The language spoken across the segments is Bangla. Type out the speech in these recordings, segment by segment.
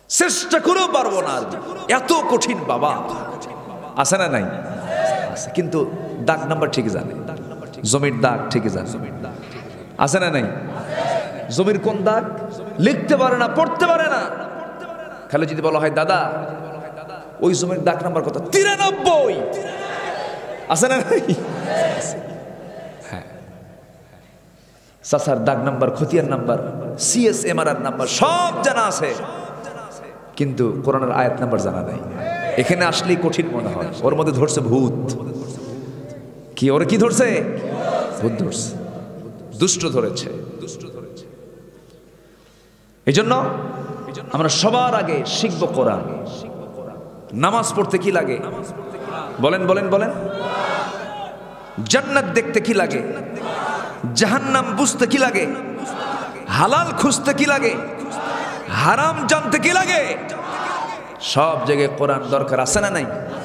চেষ্টা করেও পারবো না, এত কঠিন বাবা। আছে না নাই? কিন্তু দাগ নাম্বার ঠিকই জানে, জমির দাগ ঠিকই জানে। আছে না নাই? জমির কোন দাগ লিখতে পারে না, পড়তে পারে না। খালি যদি বলা হয় দাদা ওই জমির দাগ নাম্বার কত, 93। আছে না নাই? হ্যাঁ, চাচার দাগ নাম্বার, খতিয়ার নাম্বার, CSMR নাম্বার সব জানা আছে, কিন্তু কোরআনের আয়াত নাম্বার জানা নাই। এখানে আসলেই কঠিন মনে হয়, ওর মধ্যে ধরছে ভূত। কি ওর কি ধরছে? ভূত ধরছে, দুষ্ট ধরেছে। এই জন্য আমরা সবার আগে শিখব কোরআন। নামাজ পড়তে কি লাগে বলেন বলেন বলেন? জান্নাত দেখতে কি লাগে? জাহান্নাম বুঝতে কি লাগে? হালাল খুঁজতে কি লাগে? হারাম জানতে কি লাগে? সব জায়গায় কোরআন দরকার। আছে না নাই?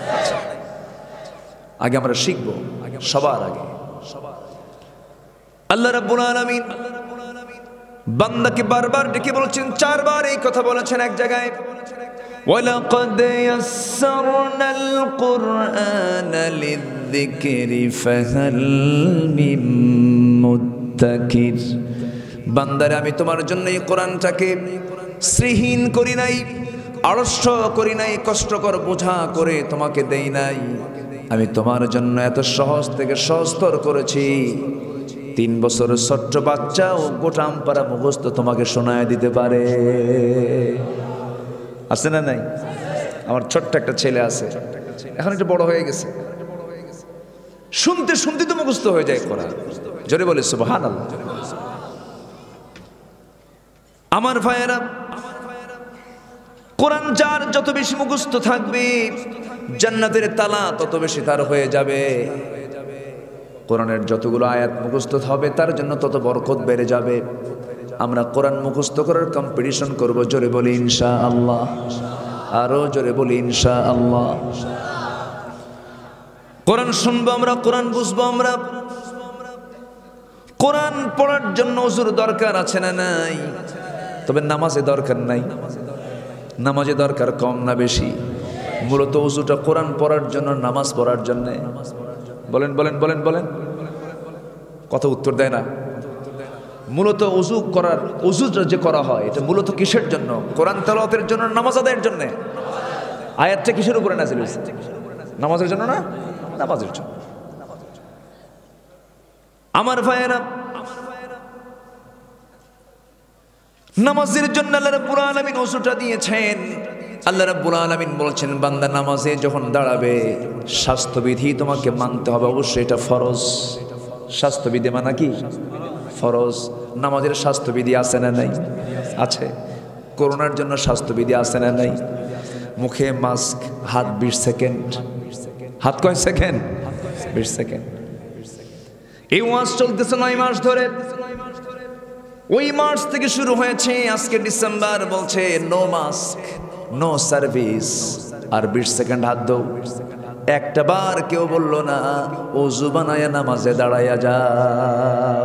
আগে আমরা শিখব সবার আগে। আল্লাহ রাব্বুল আলামিন বান্দাকে বারবার ডেকে বলেছেন, 4 বার এই কথা বলেছেন এক জায়গায়, ওয়ালাকাদ ইয়াসসারনাল কুরআনা লিযিকরি ফাহাল মিন মুদ্দাকির। বান্দারে আমি তোমার জন্য এই কোরআনটাকে শ্রীহীন করি নাই, আলস্য করি নাই, কষ্টকর বোঝা করে তোমাকে দেই নাই। আমি তোমার জন্য এত সহজ থেকে সহজতর করেছি। 3 বছরের ছোট্ট বাচ্চা ও গোটা আমপারা মুখস্থ তোমাকে শোনায় দিতে পারে। আছে না নাই? আমার ছোট্ট একটা ছেলে আছে, এখন একটু বড় হয়ে গেছে, শুনতে শুনতে তো মুখস্থ হয়ে যায় কোরআন। জোরে বলে সুবহানাল্লাহ। আমার ভাইয়েরা, কোরআন যার যত বেশি মুখস্থ থাকবে জান্নাতের তালা তত বেশি তার হয়ে যাবে। কোরআনের যতগুলো আয়াত মুখস্থ হবে তার জন্য তত বরকত বেড়ে যাবে। আমরা কোরআন মুখস্থ করার কম্পিটিশন করব। জোরে বলি ইনশাআল্লাহ, আরো জোরে বলি ইনশাআল্লাহ। কোরআন শুনবো আমরা, কোরআন বুঝবো আমরা। কোরআন পড়ার জন্য ওযুর দরকার আছে না নাই? তবে নামাজে দরকার নাই। নামাজে দরকার কম না বেশি? মূলত ওযুটা কোরআন পড়ার জন্য, নামাজ পড়ার জন্য। বলেন বলেন বলেন বলেন, কথা উত্তর দেয় না। মূলত ওযু করার, ওযুটা যে করা হয় এটা মূলত কিসের জন্য? কোরআন তেলাওয়াতের জন্য, নামাজ আদায়ের জন্য। আয়াতটা কিসের উপরে নাযিল হয়েছে? নামাজের জন্য না? নামাজের জন্য। আমার ভাইয়েরা, নামাজের জন্য আল্লাহ রাব্বুল আলামিন ওযুটা দিয়েছেন। আল্লাহ রাব্বুল আলামিন বলছেন, বান্দা নামাজে যখন দাঁড়াবে স্বাস্থ্যবিধি তোমাকে মানতে হবে, অবশ্যই এটা ফরজ। স্বাস্থ্যবিধি মানা কি? ফরজ। নামাজের স্বাস্থ্যবিধি আছে না নাই? আছে। করোনার জন্য স্বাস্থ্যবিধি আছে না নাই? মুখে মাস্ক, হাত 20 সেকেন্ড। হাত কয় সেকেন্ড? 20 সেকেন্ড। এই ওয়াজ চলতেছে 9 মাস ধরে। ওই মার্চ থেকে শুরু হয়েছে, আজকে ডিসেম্বর, বলছে নো মাস্ক, নো সার্ভিস, আর 20 সেকেন্ড হাত দাও। একটা বার কেউ বললো না ওযু বানায়া নামাজে দাঁড়ায়া যাও।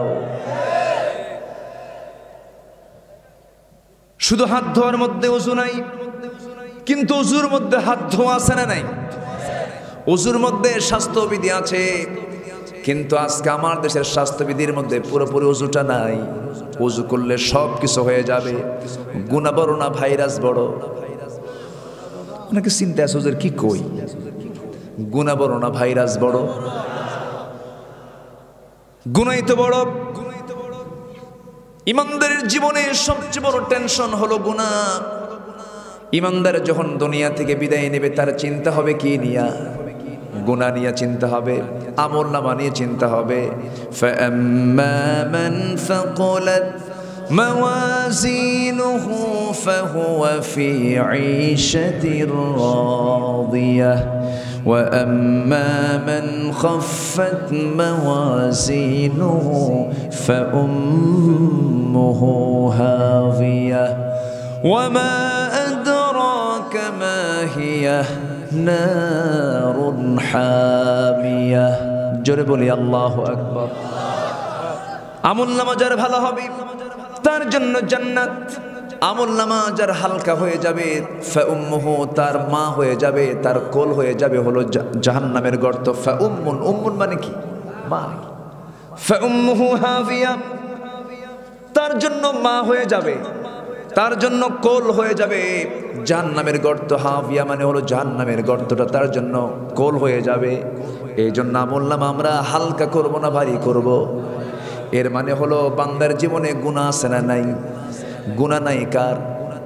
শুধু হাত ধোয়ার মধ্যে ওযু নাই, কিন্তু ওযুর মধ্যে হাত ধোয়া আছে না নাই? ওযুর মধ্যে স্বাস্থ্যবিধি আছে, কিন্তু আজকে আমার দেশের স্বাস্থ্যবিধির মধ্যে পুরোপুরি ওযুটা নাই। ওযু করলে সব কিছু হয়ে যাবে। গুনাহ বড় না ভাইরাস বড়? অনেকে চিন্তা আছে ওদের কি কই, গুনাহ বড় না ভাইরাস বড়? গুনাহই তো বড়। ইমানদারের জীবনে সবচেয়ে বড় টেনশন হলো গুনাহ। ইমানদার যখন দুনিয়া থেকে বিদায় নেবে তার চিন্তা হবে কি নিয়া? গুনাহ নিয়ে চিন্তা হবে, আমলনামা নিয়ে চিন্তা হবে। ফাআম্মা মান ফাকুলাত মাওয়াজিনুহু ফাহুয়া ফি ঈশাতির রাদিয়াহ ওয়া আম্মা মান খাফফাত মাওয়াজিনুহু ফাউম্মুহু হাওিয়াহ ওয়া মা আদরাকা মা হিয়া নারুন হামিয়াহ। জোরে বলি আল্লাহু আকবার। আমলনামা যার ভালো হবে তার জন্য জান্নাত, আমল নামা যার হালকা হয়ে যাবে, ফাউম্মুহু তার মা হয়ে যাবে, তার কোল হয়ে যাবে হলো জাহান্নামের গর্ত। ফাউম্মুন, উম্মুন মানে কি? মা। ফাউম্মুহু হাভিয়া, তার জন্য মা হয়ে যাবে, তার জন্য কোল হয়ে যাবে জাহান্নামের গর্ত। হাভিয়া মানে হলো জাহান্নামের গর্তটা তার জন্য কোল হয়ে যাবে। এই জন্য আমল নামা আমরা হালকা করব না ভারী করব। এর মানে হলো বান্দার জীবনে গুনাহ আছে না নাই? গুনাহ নাই কার?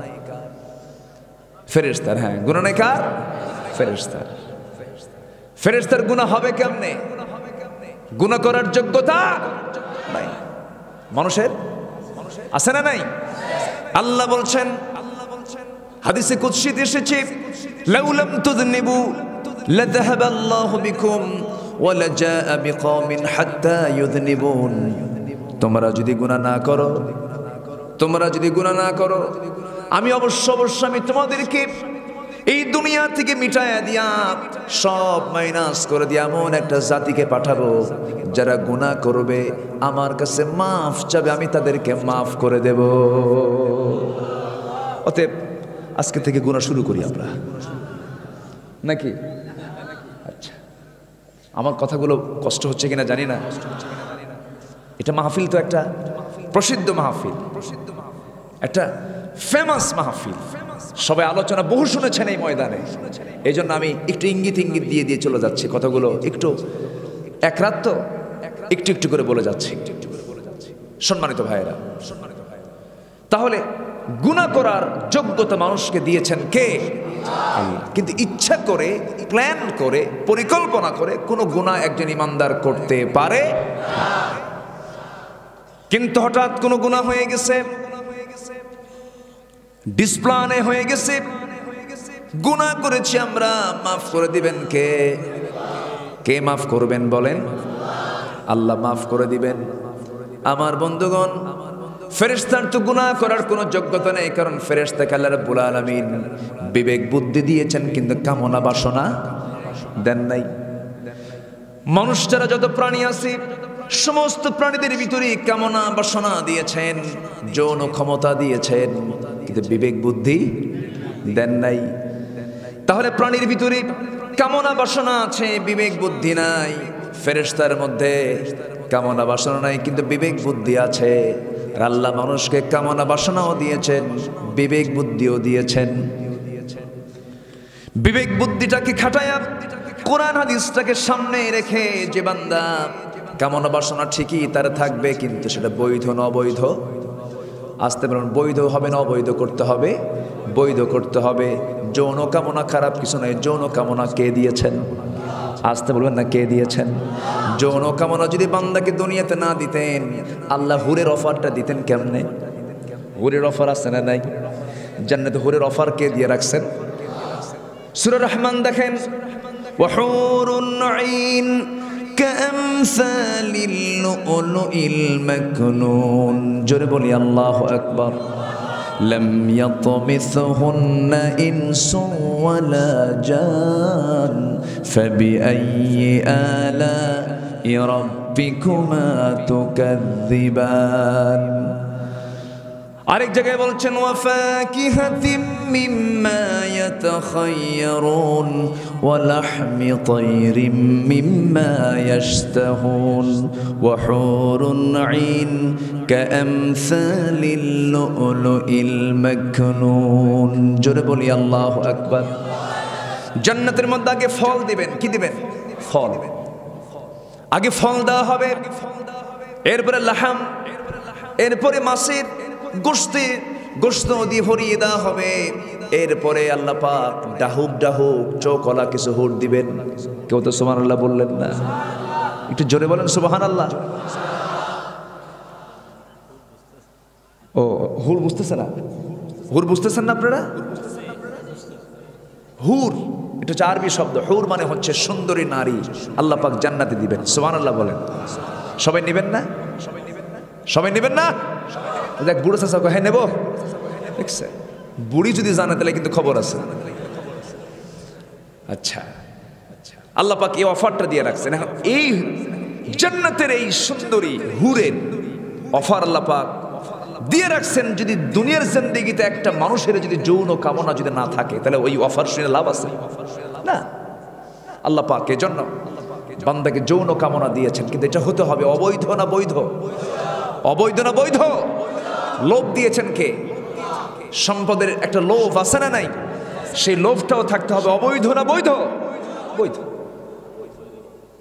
ফেরেশতার। হ্যাঁ, গুনাহ নাই কার? ফেরেশতার। ফেরেশতার গুনাহ হবে কেমনে? গুনাহ করার যোগ্যতা নাই মানুষের, আছে না নাই? আল্লাহ বলছেন, হাদিসে কুদসিতে এসেছে, লাউ লাম তুযনিবু লাযাহাবা আল্লাহু বিকুম ওয়া লাজাআ বিকওমিন হাত্তা ইউযনিবুন। তোমরা যদি গুনাহ না করো, তোমরা যদি গুনাহ না করো, আমি অবশ্য আমি তোমাদেরকে এই দুনিয়া থেকে মিটায়া দিয়া সব মাইনাস করে দিয়া এমন একটা জাতিকে পাঠাবো যারা গুনাহ করবে, আমার কাছে মাফ চাবে, আমি তাদেরকে মাফ করে দেব। অতএব আজকে থেকে গুনাহ শুরু করি আমরা, নাকি? আচ্ছা, আমার কথাগুলো কষ্ট হচ্ছে কিনা জানি না। এটা মাহফিল তো একটা প্রসিদ্ধ মাহফিল, একটা ফেমাস মাহফিল, সবাই আলোচনা বহু শুনেছেন এই ময়দানে। এই জন্য আমি একটু ইঙ্গিত ইঙ্গিত দিয়ে দিয়ে চলে যাচ্ছি, কথাগুলো একটু এক রাত তো একটু একটু করে বলে যাচ্ছি। সম্মানিত ভাইয়েরা, তাহলে গুনাহ করার যোগ্যতা মানুষকে দিয়েছেন কে? আল্লাহ। কিন্তু ইচ্ছা করে, প্ল্যান করে, পরিকল্পনা করে কোনো গুনাহ একজন ইমানদার করতে পারে না। কিন্তু হঠাৎ কোনো গুনাহ হয়ে গেছে, ডিসপ্লানে হয়ে গেছে, গুনাহ করেছি আমরা, মাফ করে দিবেন কে? কে মাফ করবেন বলেন? আল্লাহ মাফ করে দিবেন। আমার বন্ধুগণ, ফেরেশতার তো গুনাহ করার কোনো যোগ্যতা নেই, কারণ ফেরেশতাকে আল্লাহ রাব্বুল আলামিন বিবেক বুদ্ধি দিয়েছেন কিন্তু কামনা বাসনা দেন নাই। মানুষ যারা যত প্রাণী আছে সমস্ত প্রাণীদের ভিতরে কামনা বাসনা দিয়েছেন, যৌন ক্ষমতা দিয়েছেন, কিন্তু বিবেক বুদ্ধি দেন নাই। তাহলে প্রাণীর ভিতরে কামনা বাসনা আছে, বিবেক বুদ্ধি নাই। ফেরেশতার মধ্যে কামনা বাসনা নাই কিন্তু বিবেক বুদ্ধি আছে। আর আল্লাহ মানুষকে কামনা বাসনাও দিয়েছেন, বিবেক বুদ্ধিও দিয়েছেন। বিবেক বুদ্ধিটাকে খাটায়া কোরআন হাদিসটাকে সামনে রেখে যে বান্দা কামনা বাসনা ঠিকই তার থাকবে, কিন্তু সেটা বৈধ না অবৈধ? আসতে পারেন, বৈধ হবে না অবৈধ করতে হবে? বৈধ করতে হবে। যৌন কামনা খারাপ কিছু নয়। যৌন কামনা কে দিয়েছেন? আসতে বলবেন না, কে দিয়েছেন? যৌন কামনা যদি বান্দাকে দুনিয়াতে না দিতেন, আল্লাহ হুরের অফারটা দিতেন কেমনে? হুরের অফার আছে না নাই? জান্নাতে হুরের অফার কে দিয়ে রাখছেন? সূরা রহমান দেখেন, ওয়াহুরুন আইন কামসালিল লুলুইল মাকনুন। জোরে বলি আল্লাহু আকবার। লাম ইয়াতমিসহুন্না ইনসুন ওয়ালা জান ফাবিআইয়ি আলাই রাব্বিকুমা তুকাযযিবান। আরেক জায়গায় বলছেন, ওয়া ফাকিহাতিম মিম্মা ইয়াতাখায়্যারুন ওয়া লাহমি তায়রিম মিম্মা ইয়াশতাহুন ওয়া হুরুন আইন কাআমসালিল লুলুইল মাকনুন। জোরে বলি আল্লাহু আকবার। জান্নাতের মধ্যে আগে ফল দিবেন। কি দিবেন? ফল। আগে ফল দেওয়া হবে, এরপরে লাহাম, এরপরে মাছের গোশত দিয়ে ভরিয়ে দেওয়া হবে। এরপরে আল্লাহ পাক ডাহুক ডাহুক চৌকলা কিছু হুর দিবেন। কেউ তো সুবহানাল্লাহ বললেন না, একটু জোরে বলেন সুবহানাল্লাহ। ও হুর বুঝতেছে না? হুর বুঝতেছেন না আপনারা? হুর এটা হচ্ছে আরবি শব্দ। হুর মানে হচ্ছে সুন্দরী নারী। আল্লাহ পাক জান্নাতে দিবেন। সুবহানাল্লাহ বলেন। সবাই নেবেন না? সবাই নেবেন না? দেখ বুড়ো চাচা, হ্যাঁ নেব। দেখছে, বুড়ি যদি জানে তাহলে কিন্তু খবর আছে। আচ্ছা, আল্লাহ পাক এই অফারটা দিয়ে রাখছেন। এখন এই জান্নাতের এই সুন্দরী হুরের অফার আল্লাহ পাক দিয়ে রাখছেন। যদি দুনিয়ার জিন্দেগিতে একটা মানুষের যদি যৌন কামনা যদি না থাকে, তাহলে ওই অফার শুনে লাভ আছে না। আল্লাহ পাক এজন্য বান্দাকে যৌন কামনা দিয়েছেন, কিন্তু এটা হতে হবে অবৈধ না বৈধ? অবৈধ না বৈধ? লোভ দিয়েছেন কে? সম্পদের একটা লোভ আছে না নাই? সেই লোভটাও থাকতে হবে অবৈধ না বৈধ? বৈধ।